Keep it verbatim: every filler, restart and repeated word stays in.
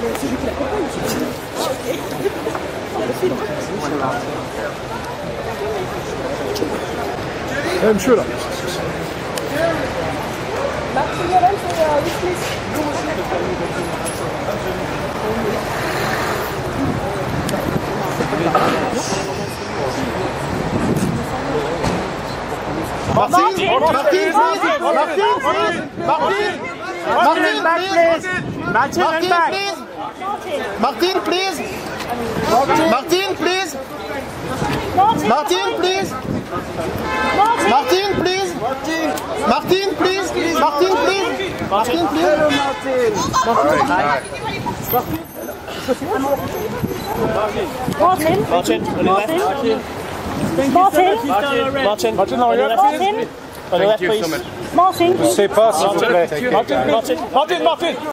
celui qui l'accompagne. Eh, monsieur là. Martin, Martin, Martin, Martin, Martin, please. Martin, please. Martin, please. Martin, please. Martin, please. Martin, please. Martin, please. Martin, please. Martin. Martin, on the left. Martin. Martin. Martin, on the left. Martin. On the left, please. Martin. Je sais pas, s'il vous plaît. Martin, Martin, Martin, Martin.